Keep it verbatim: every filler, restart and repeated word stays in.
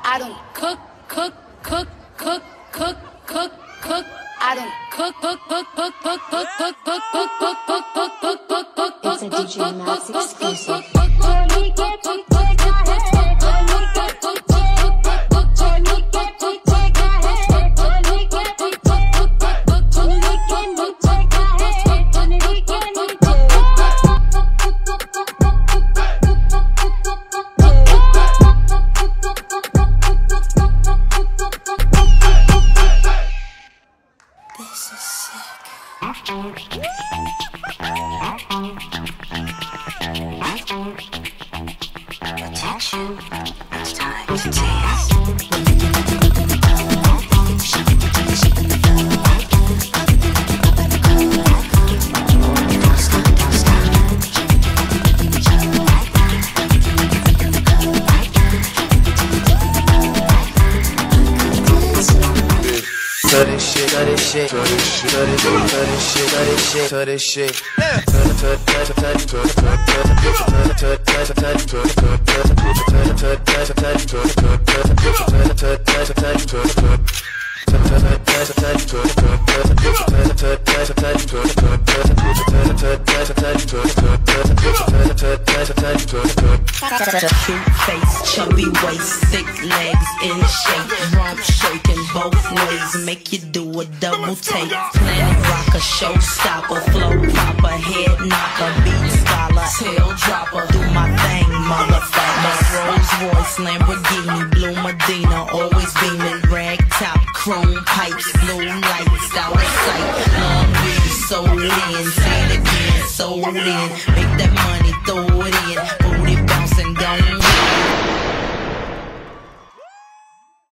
I don't cook, cook, cook, cook, cook, cook, cook. I don't cook, cook, cook, cook, cook, cook, cook, cook, cook, cook, cook, cook, cook, cook, cook. It's a D J Max exclusive. This is sick. Attention, it's time to dance. Cut this shit, cut this shit, cut this shit, cut this shit, cut this shit, cut this shit, Cute face, chubby waist, thick legs in shape, rump shaking both ways, make you do a double take. Planet rocker, showstopper, flow popper, head knocker, beat scholar, tail dropper, do my thing, motherfucker. Rolls Royce, Lamborghini, Blue Medina, always beaming, rag top, chrome pipes, blue lights, out of sight. Long weed, sold in, say it again, sold in, make that money, throw